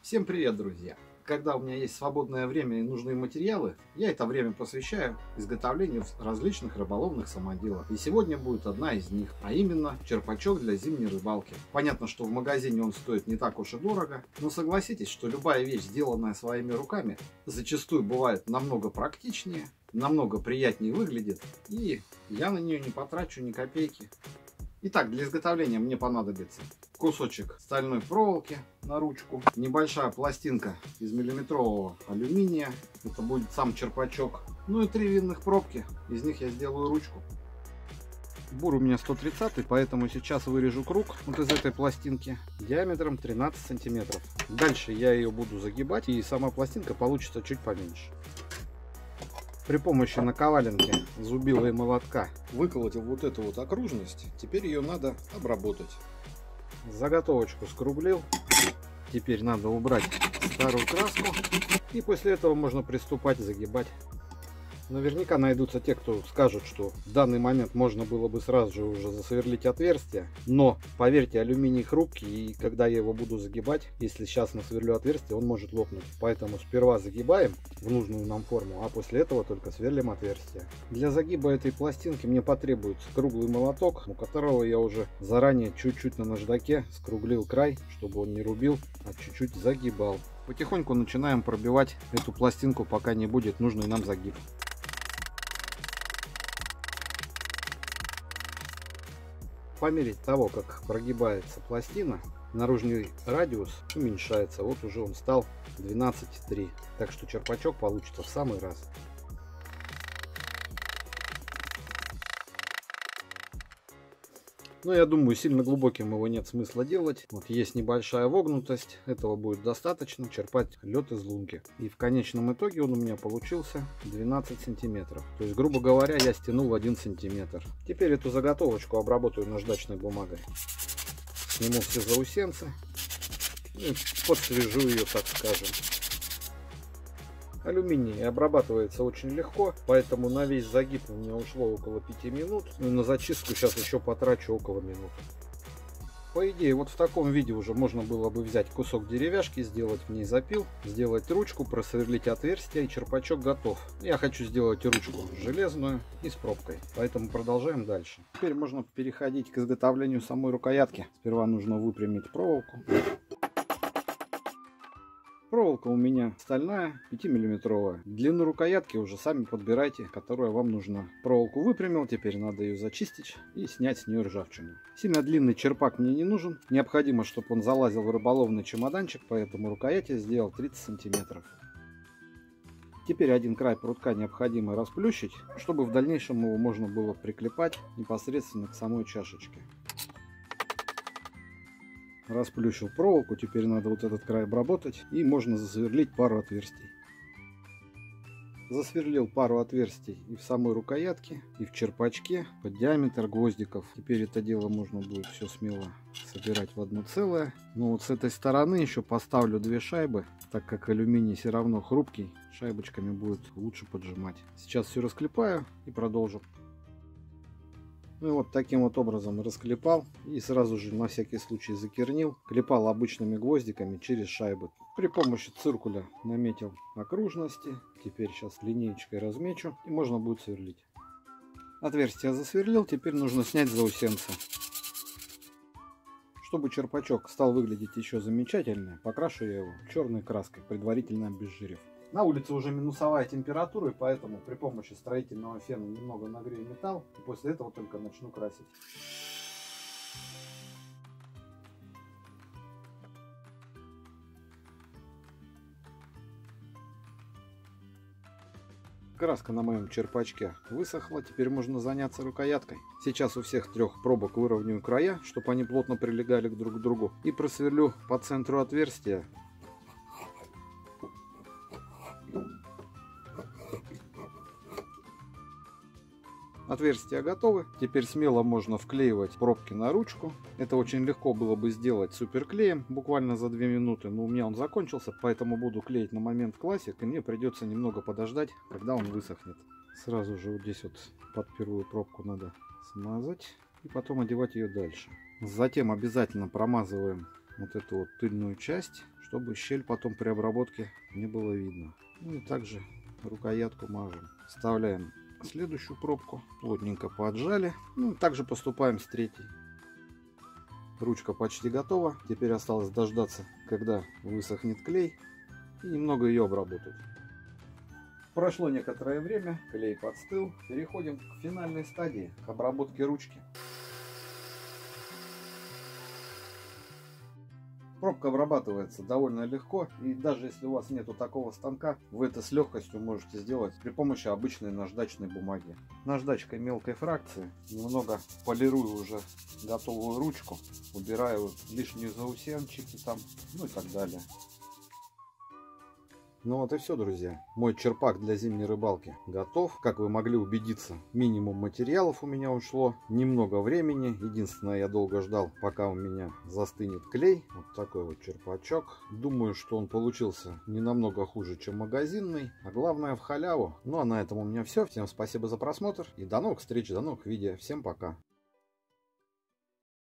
Всем привет, друзья! Когда у меня есть свободное время и нужные материалы, я это время посвящаю изготовлению различных рыболовных самоделок. И сегодня будет одна из них, а именно черпачок для зимней рыбалки. Понятно, что в магазине он стоит не так уж и дорого, но согласитесь, что любая вещь, сделанная своими руками, зачастую бывает намного практичнее, намного приятнее выглядит, и я на нее не потрачу ни копейки. Итак, для изготовления мне понадобится кусочек стальной проволоки на ручку, небольшая пластинка из миллиметрового алюминия, это будет сам черпачок, ну и 3 винных пробки, из них я сделаю ручку. Бур у меня 130, поэтому сейчас вырежу круг вот из этой пластинки диаметром 13 сантиметров. Дальше я ее буду загибать, и сама пластинка получится чуть поменьше. При помощи наковаленки, зубила и молотка выколотил вот эту вот окружность. Теперь ее надо обработать. Заготовочку скруглил. Теперь надо убрать старую краску. И после этого можно приступать загибать. Наверняка найдутся те, кто скажут, что в данный момент можно было бы сразу же уже засверлить отверстие. Но, поверьте, алюминий хрупкий, и когда я его буду загибать, если сейчас насверлю отверстие, он может лопнуть. Поэтому сперва загибаем в нужную нам форму, а после этого только сверлим отверстие. Для загиба этой пластинки мне потребуется круглый молоток, у которого я уже заранее чуть-чуть на наждаке скруглил край, чтобы он не рубил, а чуть-чуть загибал. Потихоньку начинаем пробивать эту пластинку, пока не будет нужный нам загиб. По мере того, как прогибается пластина, наружный радиус уменьшается. Вот уже он стал 12,3. Так что черпачок получится в самый раз. Но я думаю, сильно глубоким его нет смысла делать. Вот есть небольшая вогнутость, этого будет достаточно черпать лед из лунки. И в конечном итоге он у меня получился 12 сантиметров. То есть, грубо говоря, я стянул 1 сантиметр. Теперь эту заготовочку обработаю наждачной бумагой. Сниму все заусенцы и подсвежу ее, так скажем. Алюминий обрабатывается очень легко, поэтому на весь загиб у меня ушло около 5 минут. Ну и на зачистку сейчас еще потрачу около минуты. По идее, вот в таком виде уже можно было бы взять кусок деревяшки, сделать в ней запил, сделать ручку, просверлить отверстие, и черпачок готов. Я хочу сделать ручку железную и с пробкой, поэтому продолжаем дальше. Теперь можно переходить к изготовлению самой рукоятки. Сперва нужно выпрямить проволоку. Проволока у меня стальная, 5-миллиметровая. Длину рукоятки уже сами подбирайте, которая вам нужна. Проволоку выпрямил, теперь надо ее зачистить и снять с нее ржавчину. Сильно длинный черпак мне не нужен. Необходимо, чтобы он залазил в рыболовный чемоданчик, поэтому рукоять я сделал 30 сантиметров. Теперь один край прутка необходимо расплющить, чтобы в дальнейшем его можно было приклепать непосредственно к самой чашечке. Расплющил проволоку, теперь надо вот этот край обработать, и можно засверлить пару отверстий. Засверлил пару отверстий и в самой рукоятке, и в черпачке под диаметр гвоздиков. Теперь это дело можно будет все смело собирать в одно целое. Но вот с этой стороны еще поставлю 2 шайбы, так как алюминий все равно хрупкий, шайбочками будет лучше поджимать. Сейчас все расклепаю и продолжу. Ну и вот таким вот образом расклепал и сразу же на всякий случай закернил. Клепал обычными гвоздиками через шайбы. При помощи циркуля наметил окружности. Теперь сейчас линеечкой размечу и можно будет сверлить. Отверстие засверлил, теперь нужно снять заусенцы. Чтобы черпачок стал выглядеть еще замечательнее, покрашу я его черной краской, предварительно обезжирив. На улице уже минусовая температура, и поэтому при помощи строительного фена немного нагрею металл, и после этого только начну красить. Краска на моем черпачке высохла, теперь можно заняться рукояткой. Сейчас у всех 3 пробок выровняю края, чтобы они плотно прилегали друг к другу, и просверлю по центру отверстия. Отверстия готовы. Теперь смело можно вклеивать пробки на ручку. Это очень легко было бы сделать суперклеем, буквально за 2 минуты. Но у меня он закончился, поэтому буду клеить на момент классик. И мне придется немного подождать, когда он высохнет. Сразу же вот здесь вот под первую пробку надо смазать. И потом одевать ее дальше. Затем обязательно промазываем вот эту вот тыльную часть, чтобы щель потом при обработке не было видно. Ну и также рукоятку мажем. Вставляем следующую пробку, плотненько поджали. Ну, также поступаем с третьей. Ручка почти готова. Теперь осталось дождаться, когда высохнет клей, и немного ее обработать. Прошло некоторое время, клей подстыл. Переходим к финальной стадии, к обработке ручки. Пробка обрабатывается довольно легко, и даже если у вас нету такого станка, вы это с легкостью можете сделать при помощи обычной наждачной бумаги. Наждачкой мелкой фракции немного полирую уже готовую ручку, убираю лишние заусенчики там, ну и так далее. Ну вот и все, друзья. Мой черпак для зимней рыбалки готов. Как вы могли убедиться, минимум материалов у меня ушло, немного времени. Единственное, я долго ждал, пока у меня застынет клей. Вот такой вот черпачок. Думаю, что он получился не намного хуже, чем магазинный. А главное, в халяву. Ну а на этом у меня все. Всем спасибо за просмотр. И до новых встреч, до новых видео. Всем пока.